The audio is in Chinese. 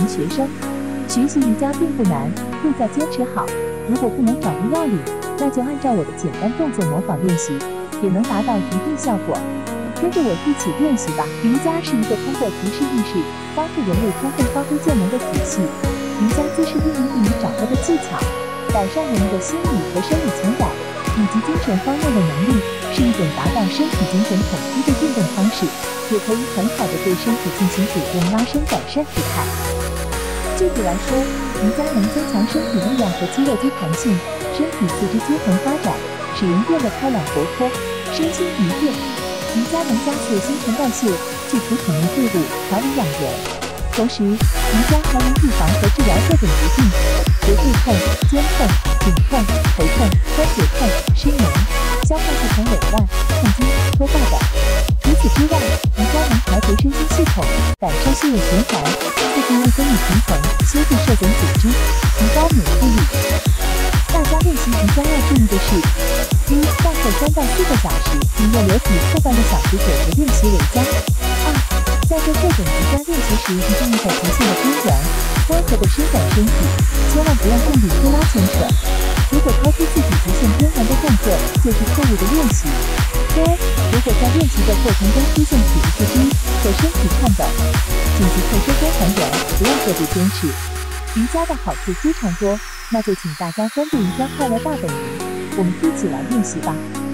名学生。学习瑜伽并不难，贵在坚持好。如果不能掌握要领，那就按照我的简单动作模仿练习，也能达到一定效果。跟着我一起练习吧。瑜伽是一个通过提示意识，帮助人类充分发挥潜能的体系。瑜伽姿势运用你掌握的技巧，改善人们的心理和生理情感以及精神方面的能力，是一种达到身体精神统一的运动方式，也可以很好的对身体进行主动拉伸，改善体态。具体来说，瑜伽能增强身体力量和肌肉肌弹性，身体四肢均衡发展，使人变得开朗活泼，身心愉悦。瑜伽能加速新陈代谢，去除体内废物，调理养颜。同时，瑜伽还能预防和治疗各种疾病，如背痛、肩痛、颈痛、头痛、关节痛、失眠、消化系统紊乱、痛经、脱发等。除此之外，瑜伽能调节身心系统，改善血液循环，促进内分泌平衡，修复受损组织，提高免疫力。大家练习瑜伽要注意的是：一、大概3到4个小时，以热流体后半个小时左右练习为佳。二、在做各种瑜伽练习时，一定要在极限的边缘，温和的伸展身体，千万不要用力推拉牵扯。如果超出自己极限边缘的动作，就是错误的练习。三、如果在练习的过程中出现体力不支或身体颤抖，紧急退出观还原，不要过度坚持。瑜伽的好处非常多，那就请大家关注瑜伽快乐大本营，我们一起来练习吧。